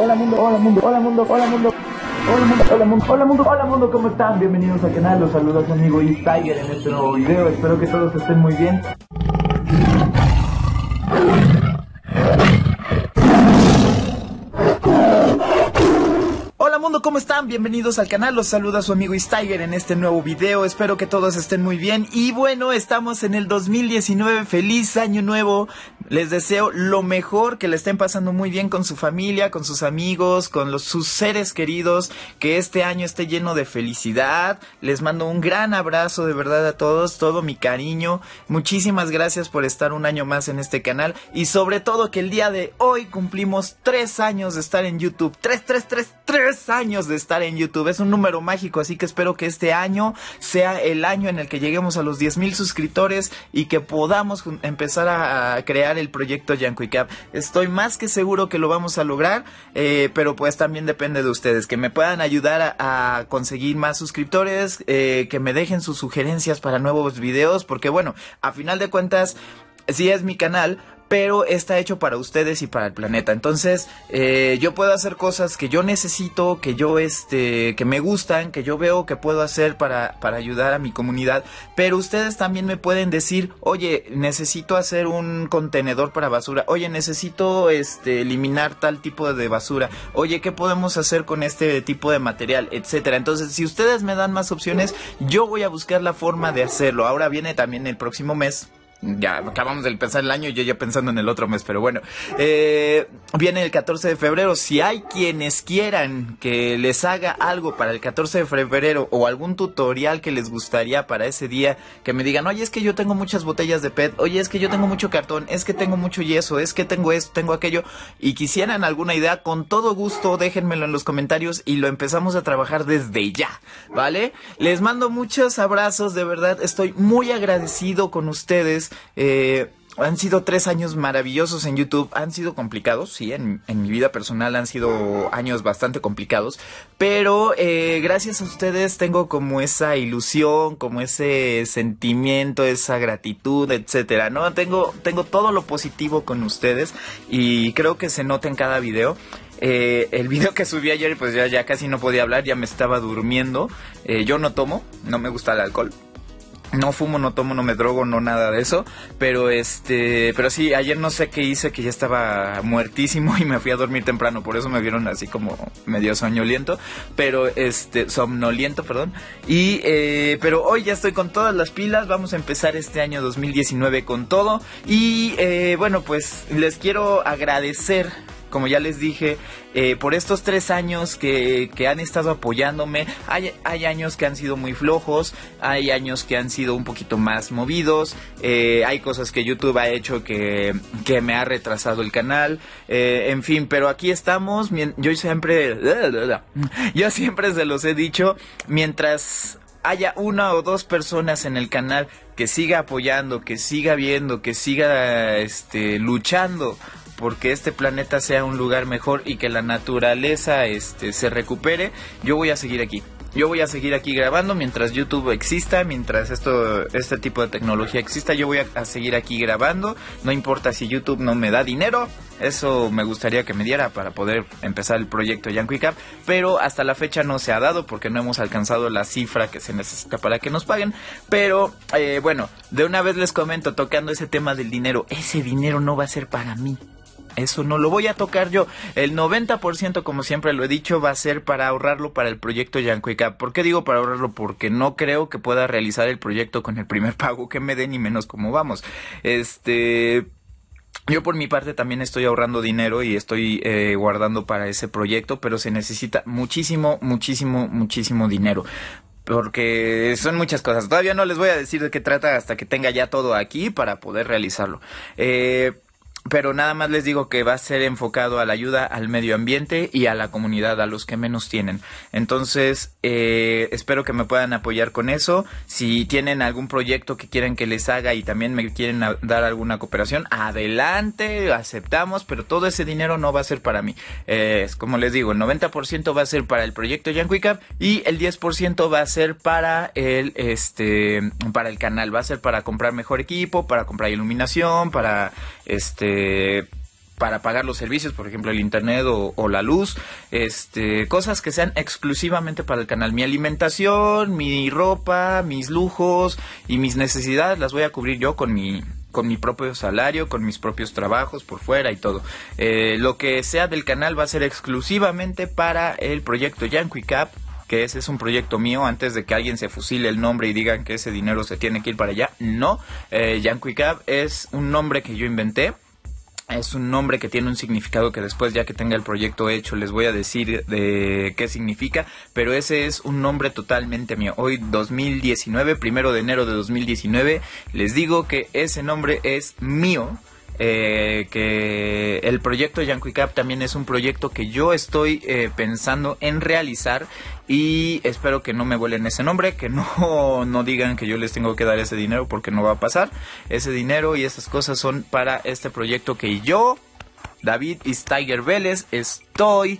hola mundo, hola mundo, hola mundo, hola mundo. Hola mundo, hola mundo, hola mundo, hola mundo, ¿cómo están? Bienvenidos al canal, los saluda su amigo Tiger en este nuevo video, espero que todos estén muy bien. Hola mundo, ¿cómo están? Bienvenidos al canal, los saluda su amigo Tiger en este nuevo video, espero que todos estén muy bien. Y bueno, estamos en el 2019, feliz año nuevo, les deseo lo mejor, que le estén pasando muy bien con su familia, con sus amigos, con sus seres queridos, que este año esté lleno de felicidad. Les mando un gran abrazo de verdad a todos, todo mi cariño, muchísimas gracias por estar un año más en este canal y sobre todo que el día de hoy cumplimos 3 años de estar en YouTube, 3 años de estar en YouTube, es un número mágico, así que espero que este año sea el año en el que lleguemos a los 10,000 suscriptores y que podamos empezar a crear el proyecto Yankuicap. Estoy más que seguro que lo vamos a lograr, pero pues también depende de ustedes, que me puedan ayudar a conseguir más suscriptores, que me dejen sus sugerencias para nuevos videos, porque bueno, a final de cuentas, sí es mi canal, pero está hecho para ustedes y para el planeta. Entonces yo puedo hacer cosas que yo necesito, que yo que me gustan, que yo veo que puedo hacer para ayudar a mi comunidad, pero ustedes también me pueden decir, oye, necesito hacer un contenedor para basura, oye, necesito eliminar tal tipo de basura, oye, ¿qué podemos hacer con este tipo de material? Etcétera. Entonces, si ustedes me dan más opciones, yo voy a buscar la forma de hacerlo. Ahora viene también el próximo mes. Ya acabamos de empezar el año y yo ya pensando en el otro mes, pero bueno, viene el 14 de febrero, si hay quienes quieran que les haga algo para el 14 de febrero o algún tutorial que les gustaría para ese día, que me digan, oye, es que yo tengo muchas botellas de PET, oye, es que yo tengo mucho cartón, es que tengo mucho yeso, es que tengo esto, tengo aquello, y quisieran alguna idea, con todo gusto déjenmelo en los comentarios y lo empezamos a trabajar desde ya, ¿vale? Les mando muchos abrazos, de verdad, estoy muy agradecido con ustedes. Han sido 3 años maravillosos en YouTube. Han sido complicados, sí, en mi vida personal han sido años bastante complicados, pero gracias a ustedes tengo como esa ilusión, como ese sentimiento, esa gratitud, etcétera, ¿no? Tengo todo lo positivo con ustedes y creo que se nota en cada video. El video que subí ayer, pues ya casi no podía hablar, ya me estaba durmiendo. Yo no tomo, no me gusta el alcohol. No fumo, no tomo, no me drogo, no nada de eso, pero sí, ayer no sé qué hice, que ya estaba muertísimo y me fui a dormir temprano, por eso me vieron así como medio somnoliento, pero somnoliento, perdón, pero hoy ya estoy con todas las pilas, vamos a empezar este año 2019 con todo, y bueno, pues les quiero agradecer, como ya les dije, por estos 3 años que han estado apoyándome. Hay años que han sido muy flojos, hay años que han sido un poquito más movidos, hay cosas que YouTube ha hecho que me ha retrasado el canal, en fin, pero aquí estamos. Yo siempre se los he dicho, mientras haya 1 o 2 personas en el canal que siga apoyando, que siga viendo, que siga luchando porque este planeta sea un lugar mejor y que la naturaleza se recupere, yo voy a seguir aquí. Yo voy a seguir aquí grabando mientras YouTube exista, mientras este tipo de tecnología exista, yo voy a seguir aquí grabando. No importa si YouTube no me da dinero, eso me gustaría que me diera para poder empezar el proyecto Yankuicap, pero hasta la fecha no se ha dado porque no hemos alcanzado la cifra que se necesita para que nos paguen. Pero bueno, de una vez les comento, tocando ese tema del dinero, ese dinero no va a ser para mí. Eso no lo voy a tocar yo. El 90%, como siempre lo he dicho, va a ser para ahorrarlo para el proyecto Yankuicap. ¿Por qué digo para ahorrarlo? Porque no creo que pueda realizar el proyecto con el primer pago que me den, y menos como vamos. Yo por mi parte también estoy ahorrando dinero y estoy guardando para ese proyecto, pero se necesita muchísimo dinero. Porque son muchas cosas. Todavía no les voy a decir de qué trata hasta que tenga ya todo aquí para poder realizarlo. Pero nada más les digo que va a ser enfocado a la ayuda al medio ambiente y a la comunidad, a los que menos tienen. Entonces, espero que me puedan apoyar con eso. Si tienen algún proyecto que quieren que les haga y también me quieren dar alguna cooperación, adelante, aceptamos, pero todo ese dinero no va a ser para mí. Como les digo, el 90% va a ser para el proyecto Yankuicap y el 10% va a ser para el canal. Va a ser para comprar mejor equipo, para comprar iluminación, para para pagar los servicios, por ejemplo el internet o la luz, cosas que sean exclusivamente para el canal. Mi alimentación, mi ropa, mis lujos y mis necesidades las voy a cubrir yo con mi propio salario, con mis propios trabajos por fuera y todo. Lo que sea del canal va a ser exclusivamente para el proyecto Yanquicap, que ese es un proyecto mío, antes de que alguien se fusile el nombre y digan que ese dinero se tiene que ir para allá. No, Yanquicap es un nombre que yo inventé. Es un nombre que tiene un significado que después, ya que tenga el proyecto hecho, les voy a decir de qué significa, pero ese es un nombre totalmente mío. Hoy 2019, 1 de enero de 2019, les digo que ese nombre es mío. Que el proyecto Yanquicap también es un proyecto que yo estoy pensando en realizar, y espero que no me vuelen ese nombre, que no digan que yo les tengo que dar ese dinero, porque no va a pasar. Ese dinero y esas cosas son para este proyecto que yo, David Steiger Vélez, estoy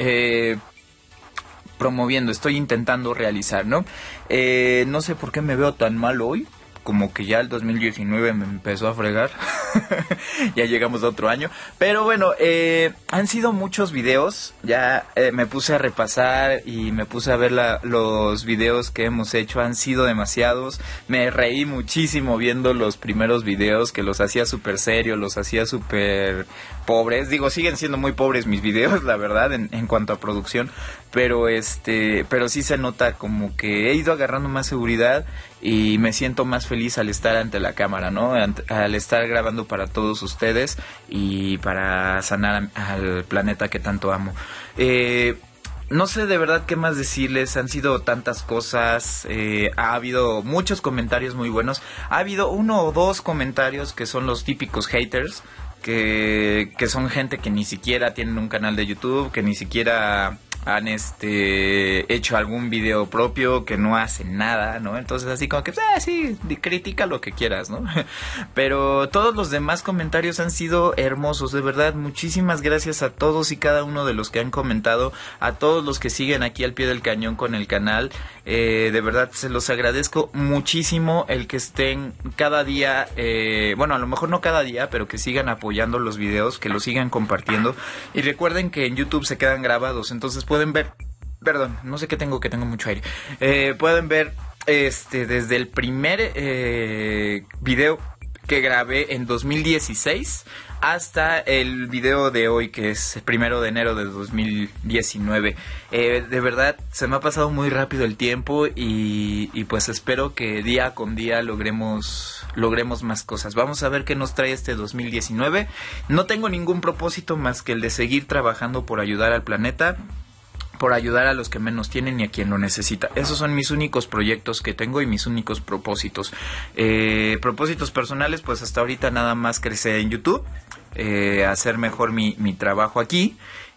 promoviendo, estoy intentando realizar, ¿no? No sé por qué me veo tan mal hoy. Como que ya el 2019 me empezó a fregar. Ya llegamos a otro año. Pero bueno, han sido muchos videos. Ya me puse a repasar y me puse a ver los videos que hemos hecho. Han sido demasiados. Me reí muchísimo viendo los primeros videos, que los hacía súper serios, los hacía súper pobres. Digo, siguen siendo muy pobres mis videos, la verdad, en cuanto a producción. Pero sí se nota como que he ido agarrando más seguridad y me siento más feliz al estar ante la cámara, ¿no? Al estar grabando para todos ustedes y para sanar al planeta que tanto amo. No sé de verdad qué más decirles, han sido tantas cosas, ha habido muchos comentarios muy buenos, ha habido 1 o 2 comentarios que son los típicos haters, que son gente que ni siquiera tienen un canal de YouTube, que ni siquiera han hecho algún video propio, que no hacen nada, ¿no? Entonces así como que sí, critica lo que quieras, ¿no? Pero todos los demás comentarios han sido hermosos, de verdad. Muchísimas gracias a todos y cada uno de los que han comentado, a todos los que siguen aquí al pie del cañón con el canal. De verdad se los agradezco muchísimo el que estén cada día, bueno, a lo mejor no cada día, pero que sigan apoyando los videos, que los sigan compartiendo. Y recuerden que en YouTube se quedan grabados, entonces pueden ver, perdón, no sé qué tengo mucho aire, pueden ver desde el primer video que grabé en 2016 hasta el video de hoy, que es el 1 de enero de 2019. De verdad se me ha pasado muy rápido el tiempo y pues espero que día con día logremos más cosas. Vamos a ver qué nos trae este 2019. No tengo ningún propósito más que el de seguir trabajando por ayudar al planeta, por ayudar a los que menos tienen y a quien lo necesita. Esos son mis únicos proyectos que tengo y mis únicos propósitos. Propósitos personales, pues hasta ahorita nada más crecer en YouTube, hacer mejor mi trabajo aquí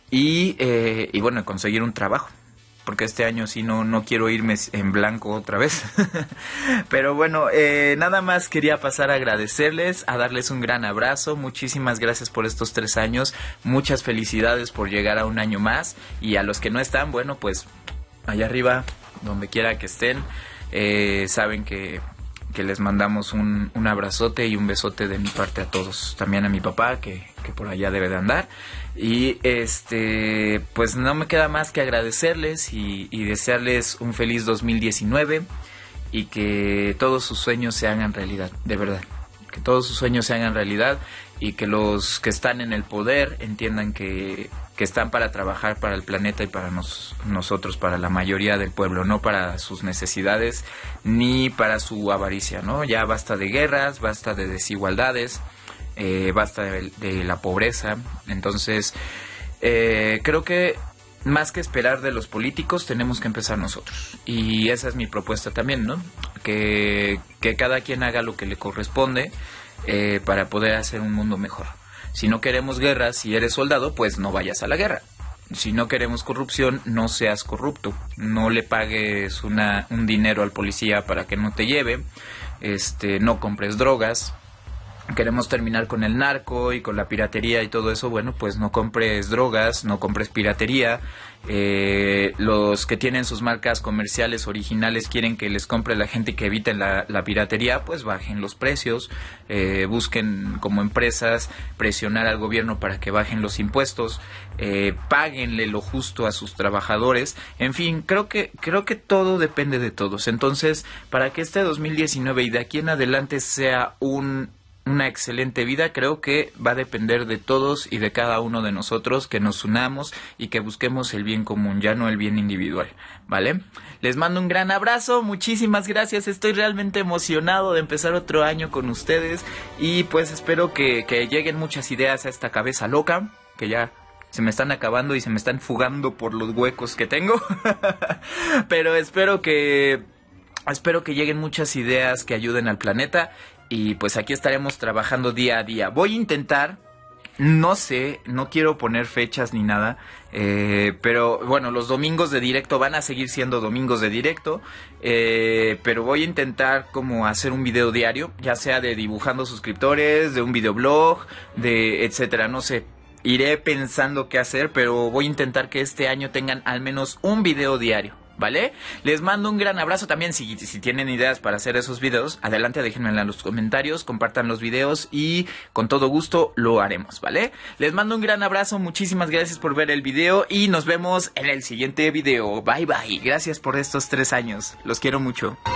y bueno, conseguir un trabajo. Porque este año sí no quiero irme en blanco otra vez. Pero bueno, nada más quería pasar a agradecerles, a darles un gran abrazo. Muchísimas gracias por estos 3 años. Muchas felicidades por llegar a un año más. Y a los que no están, bueno, pues allá arriba, donde quiera que estén, saben que les mandamos un abrazote y un besote de mi parte a todos. También a mi papá, que por allá debe de andar. Y pues no me queda más que agradecerles y desearles un feliz 2019 y que todos sus sueños se hagan realidad, de verdad. Que todos sus sueños se hagan realidad y que los que están en el poder entiendan que están para trabajar para el planeta y para nosotros, para la mayoría del pueblo, no para sus necesidades ni para su avaricia, ¿no? Ya basta de guerras, basta de desigualdades, basta de la pobreza. Entonces creo que más que esperar de los políticos tenemos que empezar nosotros, y esa es mi propuesta también, ¿no? Que cada quien haga lo que le corresponde para poder hacer un mundo mejor. Si no queremos guerras, si eres soldado, pues no vayas a la guerra. Si no queremos corrupción, no seas corrupto. No le pagues un dinero al policía para que no te lleve. No compres drogas. queremos terminar con el narco y con la piratería y todo eso, bueno, pues no compres drogas, no compres piratería. Los que tienen sus marcas comerciales originales quieren que les compre la gente y que eviten la piratería, pues bajen los precios, busquen como empresas presionar al gobierno para que bajen los impuestos, páguenle lo justo a sus trabajadores. En fin, creo que todo depende de todos. Entonces, para que este 2019 y de aquí en adelante sea una excelente vida, creo que va a depender de todos y de cada uno de nosotros, que nos unamos y que busquemos el bien común, ya no el bien individual, ¿vale? Les mando un gran abrazo, muchísimas gracias, estoy realmente emocionado de empezar otro año con ustedes y pues espero que lleguen muchas ideas a esta cabeza loca, que ya se me están acabando y se me están fugando por los huecos que tengo, pero espero que lleguen muchas ideas que ayuden al planeta. Y pues aquí estaremos trabajando día a día. Voy a intentar, no sé, no quiero poner fechas ni nada, pero bueno, los domingos de directo van a seguir siendo domingos de directo, pero voy a intentar como hacer un video diario, ya sea de dibujando suscriptores, de un videoblog, de etcétera, no sé. Iré pensando qué hacer, pero voy a intentar que este año tengan al menos un video diario, ¿vale? Les mando un gran abrazo también. Si tienen ideas para hacer esos videos, adelante, déjenmela en los comentarios, compartan los videos y con todo gusto lo haremos, ¿vale? Les mando un gran abrazo, muchísimas gracias por ver el video y nos vemos en el siguiente video. Bye bye, gracias por estos 3 años, los quiero mucho.